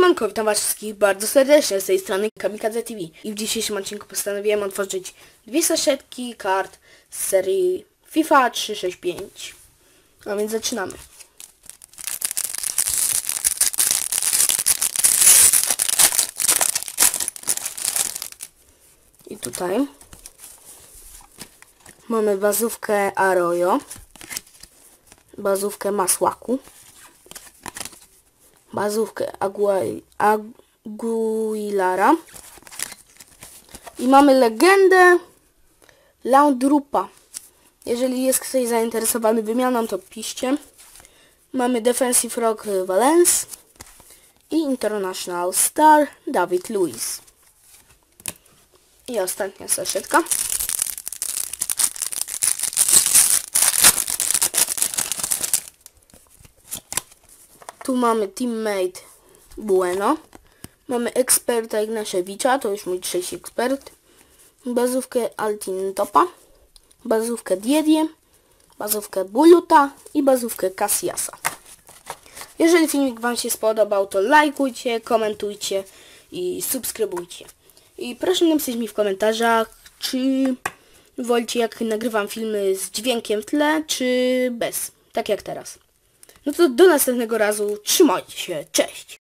Siemanko, witam was wszystkich bardzo serdecznie z tej strony Kamikadze TV i w dzisiejszym odcinku postanowiłem otworzyć dwie saszetki kart z serii FIFA 365. A więc zaczynamy. I tutaj mamy bazówkę Arroyo, bazówkę Masłaku, bazówkę Aguilara i mamy legendę Laudrupa. Jeżeli jest ktoś zainteresowany wymianą, to piszcie. Mamy Defensive Rock Valence i International Star David Luiz. I ostatnia saszetka. Tu mamy Teammate Bueno. Mamy eksperta Ignasiewicza, to już mój trzeci ekspert. Bazówkę Altin Topa. Bazówkę Diedie. Bazówkę Buluta i bazówkę Cassiasa. Jeżeli filmik wam się spodobał, to lajkujcie, komentujcie i subskrybujcie. I proszę napisać mi w komentarzach, czy wolicie, jak nagrywam filmy z dźwiękiem w tle, czy bez, tak jak teraz. No to do następnego razu, trzymajcie się, cześć!